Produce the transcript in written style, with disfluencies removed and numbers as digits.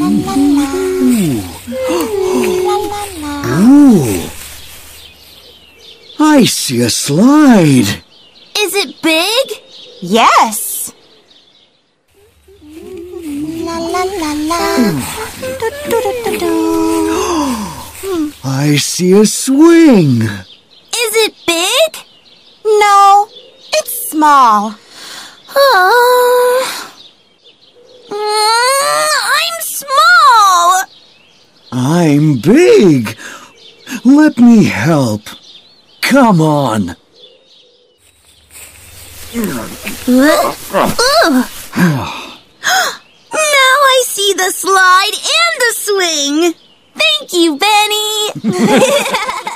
Ooh. I see a slide. Is it big? Yes. La la la la. I see a swing. Is it big? No, it's small. I'm small. I'm big. Let me help. Come on. Now I see the slide and the swing. Thank you, Benny.